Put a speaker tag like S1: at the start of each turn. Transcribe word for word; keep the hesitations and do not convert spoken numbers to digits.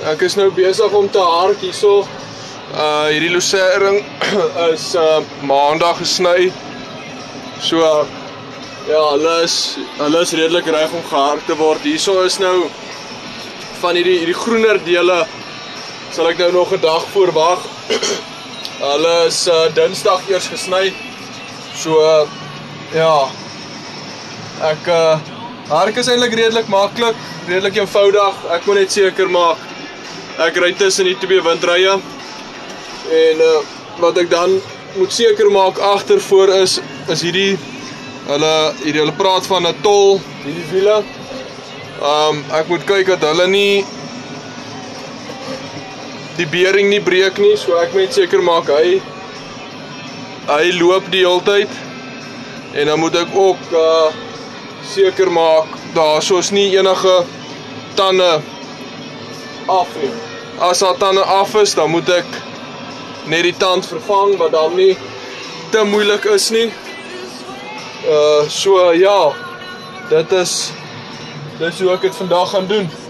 S1: ek is nou besig om te hark hierso. Uh, hierdie losering is uh, maandag gesny. So, ja, hulle is, hulle is redelik reg om gehark te word. Hierso is nou van hierdie, hierdie groener dele, sal ek nou nog 'n dag voor wag. Hulle is uh, Dinsdag eers gesny. So, uh, ja, ek uh, hark is eintlik redelik maklik, redelik eenvoudig. Ek moet net seker maak ek ry tussen die twee windrye. En uh, wat ek dan moet seker maak agtervoor is is hierdie hulle hierdie hulle praat van 'n tol, hierdie wiele. Um, ek moet kyk dat hulle nie die bearing nie breek nie, so ek moet net seker maak hy hy loop die hele tyd. En dan moet ek ook uh, seker maak daar soos nie enige tande af nie. As daar tande af is, dan moet ek net die tand vervang, wat dan nie te moeilik is nie. Uh, so ja, dit is dis hoe ek het vandag gaan doen.